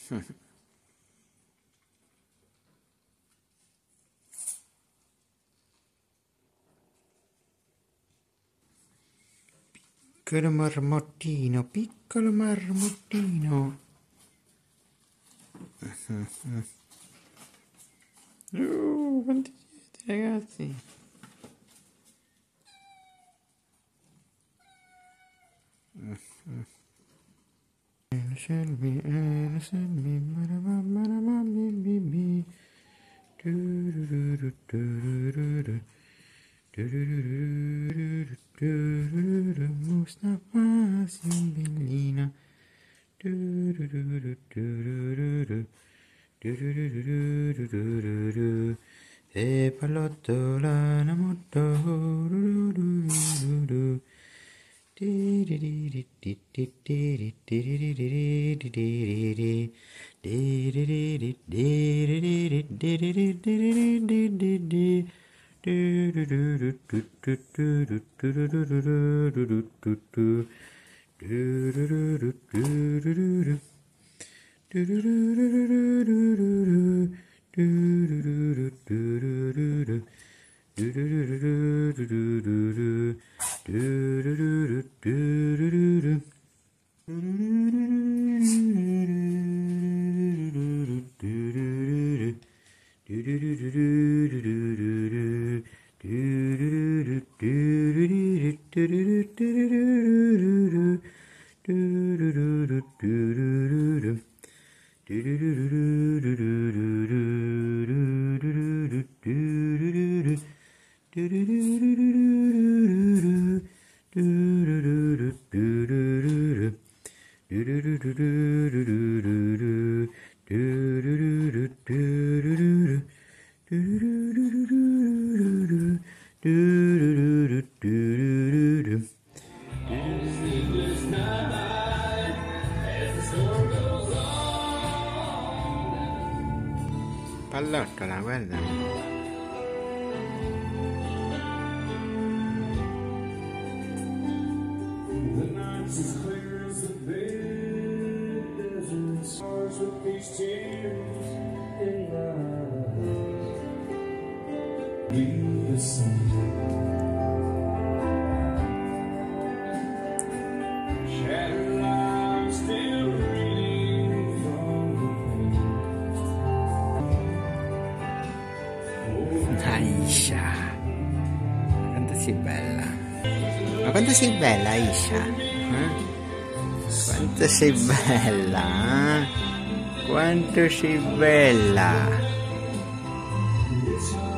Piccolo marmottino, piccolo marmottino. Quanti siete, ragazzi? Mustafa Simbellina. E pallottola la moto. Pallottola, guarda. The night's as clear as the big desert stars with these tears in my eyes. Leave the sun. Shattered lives still reeling from the pain. Aisha, quanto sei bella. Ma quanto sei bella, Aisha? Quanto sei bella, Quanto sei bella.